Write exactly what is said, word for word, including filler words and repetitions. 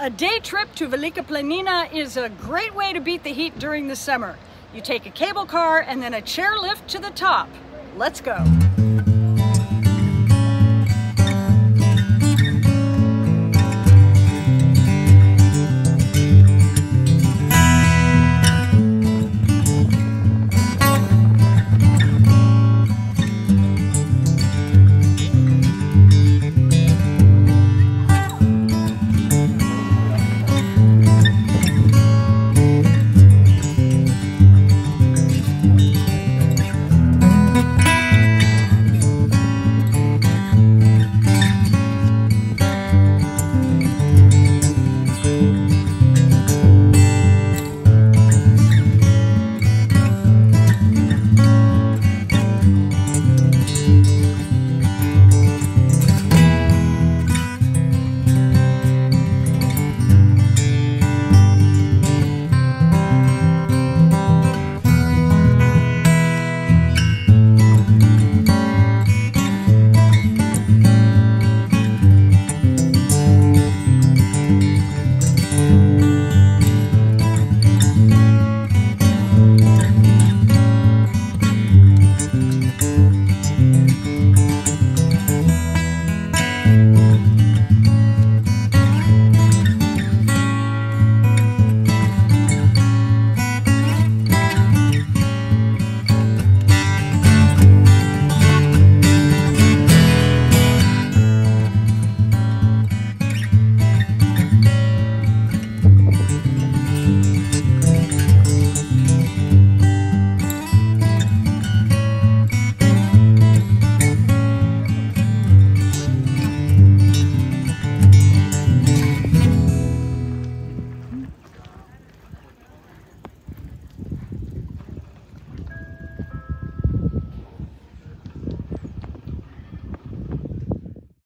A day trip to Velika Planina is a great way to beat the heat during the summer. You take a cable car and then a chairlift to the top. Let's go.